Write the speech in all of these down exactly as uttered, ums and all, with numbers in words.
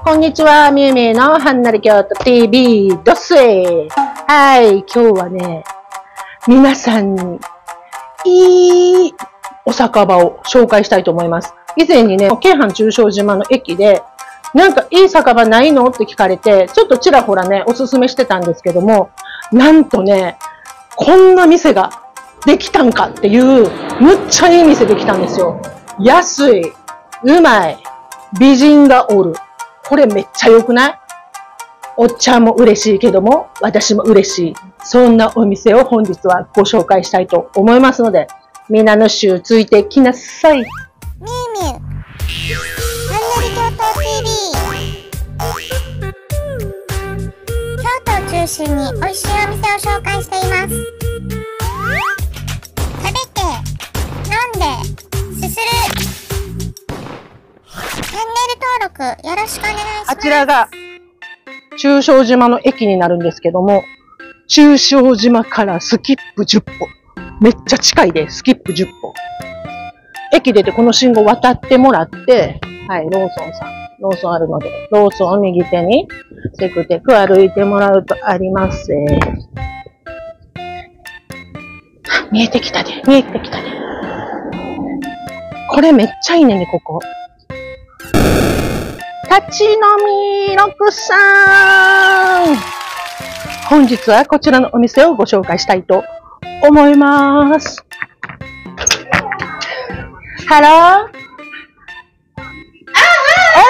こんにちは、みゆみゆのはんなり京都 ティーブイ ドスエ。はい、今日はね、皆さんにいいお酒場を紹介したいと思います。以前にね、京阪中小島の駅で、なんかいい酒場ないのって聞かれて、ちょっとちらほらね、おすすめしてたんですけども、なんとね、こんな店ができたんかっていう、むっちゃいい店できたんですよ。安い、うまい、美人がおる。これめっちゃ良くない？おっちゃんも嬉しいけども、私も嬉しい。そんなお店を本日はご紹介したいと思いますので、みんなの週ついてきなさい。みゆみゆ、はんなり京都 ティーブイ。京都を中心に美味しいお店を紹介しています。食べて、飲んで、すする。チャンネル登録よろしくお願いします。 あちらが中小島の駅になるんですけども、中小島からスキップじゅっぽ。めっちゃ近いで、スキップじゅっぽ。駅出てこの信号渡ってもらって、はい、ローソンさん。ローソンあるので、ローソンを右手にテクテク歩いてもらうとあります。見えてきたね。見えてきたね。これめっちゃいいねんね、ここ。立ち飲みろくさん。本日はこちらのお店をご紹介したいと思います。ハロー。エ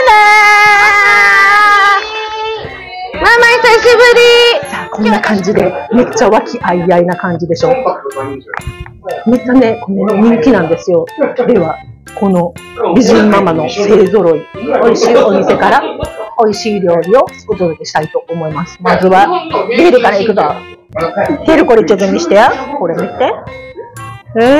ナー。ママ久しぶり。さあこんな感じでめっちゃ和気あいあいな感じでしょ。めっちゃね、これね人気なんですよ。では。この美人ママの勢ぞろい、美味しいお店から美味しい料理をお届けしたいと思います。まずはビールからいくぞ。ビールこれちょっと見してや。これ見て。えー、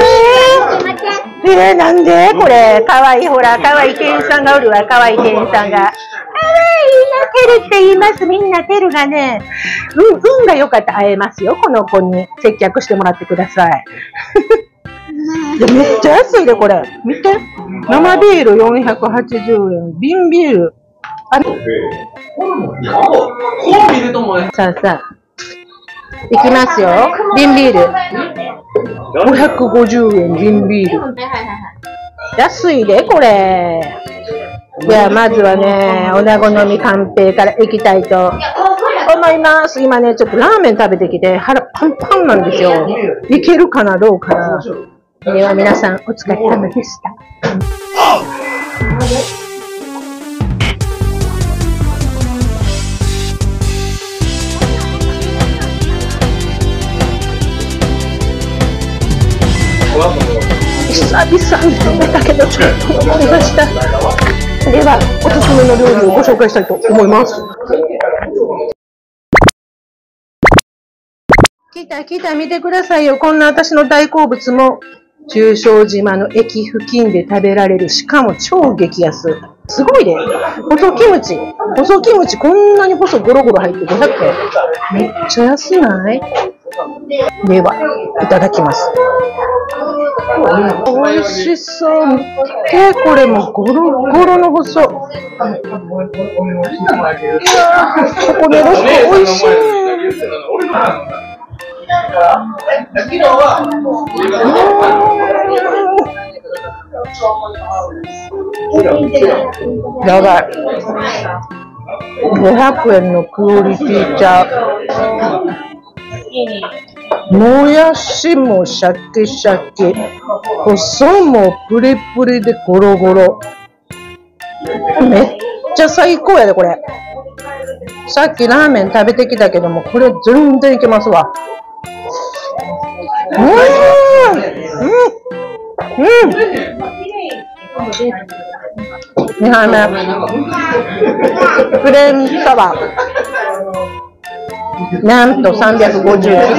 えー、なんでこれかわいい、ほらかわいい店員さんがおるわ。かわいい店員さんがかわいいな。テルって言います。みんなテルがね、うん、運が良かったら会えますよ。この子に接客してもらってください。いやめっちゃ安いでこれ。見て。生ビールよんひゃくはちじゅうえん。瓶ビール。あれさあさあ。いきますよ。瓶ビール。ごひゃくごじゅうえん瓶ビール。安いでこれ。ではまずはね、おなごのみカンペからいきたいと思います。今ね、ちょっとラーメン食べてきて腹パンパンなんですよ。いけるかなどうかな。では皆さんお疲れ様でした。久々に食べたけどちょっと思いました。ではおすすめの料理をご紹介したいと思います。来た来た見てくださいよ。こんな私の大好物も中小島の駅付近で食べられる。しかも超激安。すごいね。細キムチ。細キムチこんなに細ゴロゴロ入ってごひゃくえん。めっちゃ安ない？では、いただきます。美味しそう。見て、これもゴロゴロの細。いやー、ここでロック美味しいね。やばい。ごひゃくえんのクオリティちゃう。もやしもシャキシャキ。細もプリプリでゴロゴロ。めっちゃ最高やでこれ。さっきラーメン食べてきたけども、これ全然いけますわ。うん、うん、うん。にはいめ。プレーンサワー。なんとさんびゃくごじゅうえん。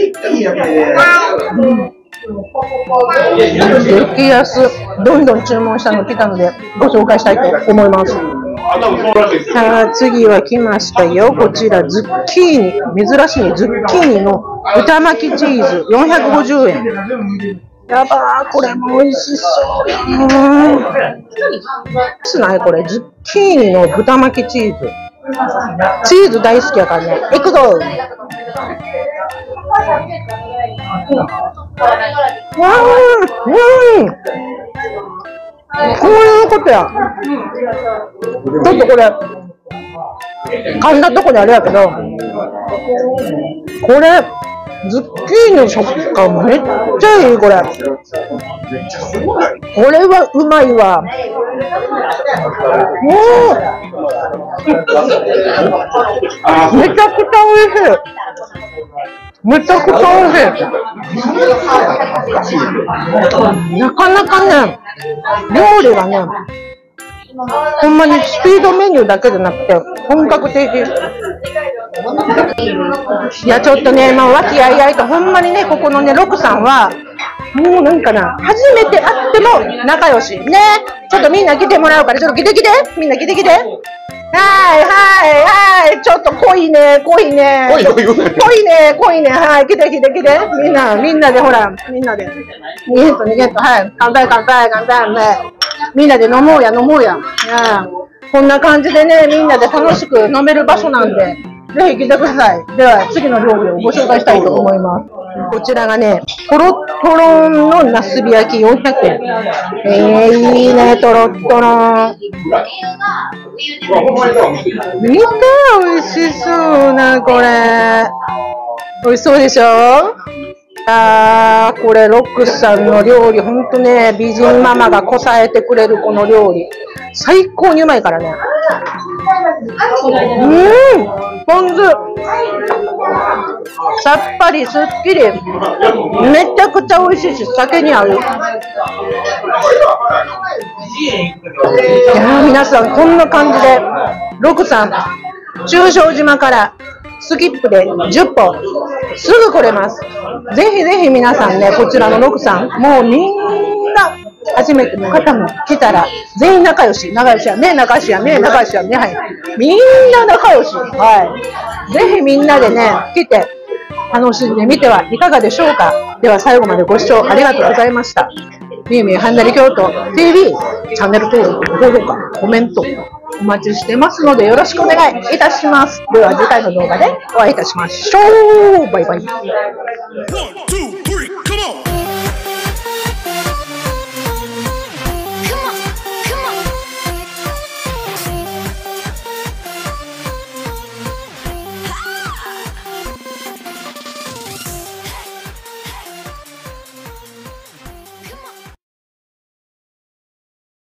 激安。どんどん注文したの来たのでご紹介したいと思います。さあ次は来ましたよ。こちらズッキーニ。珍しいズッキーニの豚巻きチーズよんひゃくごじゅうえん。 やばー、これも美味しそうやん。しないこれ、ズッキーニの豚巻きチーズ。チーズ大好きやからね。いくぞ。わー、うん。こういうことや。ちょっとこれ、噛んだとこにあれやけど、これ、ズッキーニの食感めっちゃいい、これ。これはうまいわ。もう、めちゃくちゃ美味しい。めちゃくちゃ美味しい。なかなかね、料理がね、ほんまにスピードメニューだけじゃなくて、本格的。いや、ちょっとね、まあ、和気あいあいと、ほんまにね、ここのね、ロクさんは、もうなんかな、初めて会っても仲良し。ね、ちょっとみんな来てもらうから、ちょっと来て来て、みんな来て来て。はいはいはい、ちょっと濃いね、濃いね。濃い濃い濃いね、濃いね、はい、来て来て来て。みんな、みんなでほら、みんなで。にゲットにゲット、はい、乾杯乾杯乾杯乾杯。みんなで飲もうや飲もうや。こんな感じでね、みんなで楽しく飲める場所なんで、ぜひ来てください。では、次の料理をご紹介したいと思います。こちらがね、トロットロンのナスビ焼きよんひゃくえん。えー、いいね、トロットロン。見て、美味しそうな、これ。美味しそうでしょ？あー、これ、ロックスさんの料理、ほんとね、美人ママがこさえてくれるこの料理。最高にうまいからね。うーん、ポン酢。さっぱり、すっきり。めちゃくちゃ美味しいし、酒に合う。いやー、皆さん、こんな感じで、ロクさん、中小島からスキップでじゅっぽん、すぐ来れます。ぜひぜひ皆さんね、こちらのロクさん、もうみんな、初めての方も来たら、全員仲良し、仲良しやね、仲良しやね、仲良しやね、はい。みんな仲良し。はい。ぜひみんなでね、来て、楽しんでみてはいかがでしょうか。では最後までご視聴ありがとうございました。みゆみゆはんなり京都 ティービー、チャンネル登録、高評価、コメント、お待ちしてますのでよろしくお願いいたします。では次回の動画でお会いいたしましょう。バイバイ。